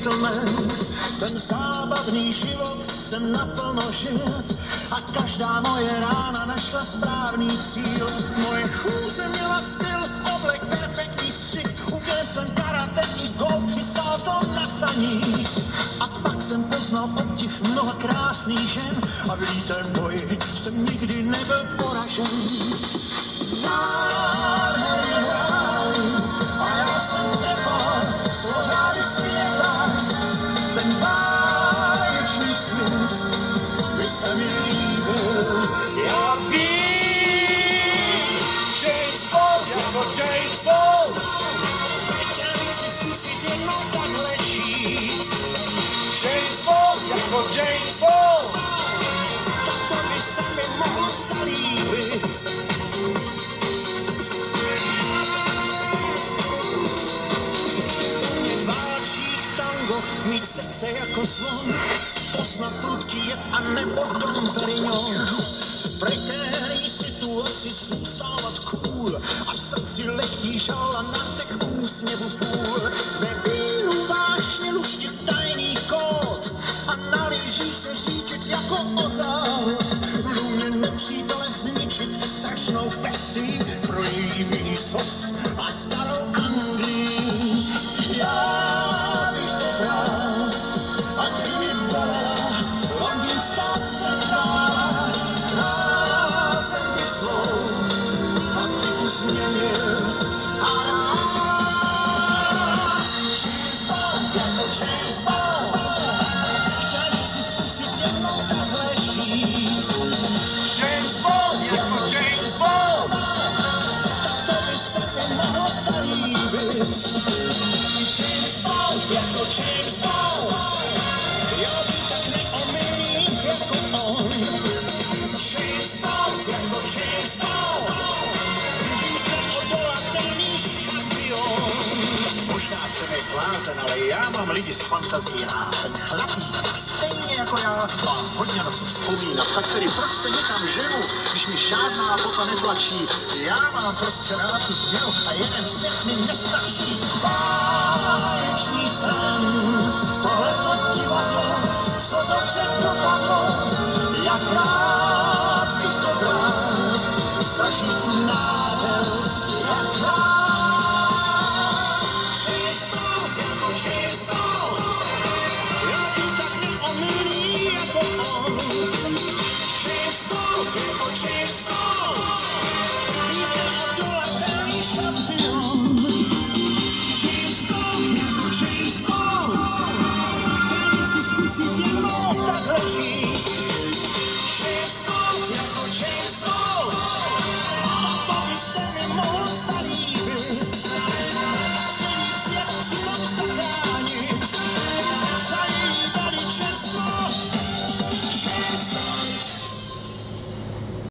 gentleman. Ten zábavný život jsem naplno žil a každá moje rána našla správný cíl. Moje chůze měla styl, oblek, perfektní střih, uměl jsem karate i golf, i salto na saní. A pak jsem poznal obdiv mnoha krásných žen a v lítém boji jsem nikdy nebyl poražen. A já jsem trpal složády světa, ten báječný svět by se mi líbil. Já vím, James Bond jako James Bond, chtěl bych si zkusit jednou takhle žít. James Bond jako James Bond, tak to by se mi mohlo zalíbit. Mít srdce jako zvon, poznat prudký jed a nebo Dom Perignon. V prekérní situaci zůstávat cool a v srdci lehký žal a na těch úsměvu půl. Ve vínu vášně luštit tajný kód a na lyžích se říčit jako ozad. V lůně nepřítele zničit strašnou pestii pro její výsost a starou Anglii. Já bych to bral, a kdyby volala londýnská centrála, krásem by svou taktiku změnil a rád. James Bond jako James Bond, chtěl bych si zkusit jednou takhle žít. James Bond jako James Bond, tak to by se mi mohlo zalíbit. James Bond jako James Bond, jo by tak neomylný jako on. James Bond jako James Bond, být neodolatelný šampion. Možná jsem je blázen, ale já mám lidi s fantazií rád. Ten chlapík, stejně jako já, mám hodně na co vzpomínat. Tak tedy proč se někam ženu, když mi žádná bota netlačí? Já mám prostě rád tu změnu a jeden svět mi nestačí. Báječný sen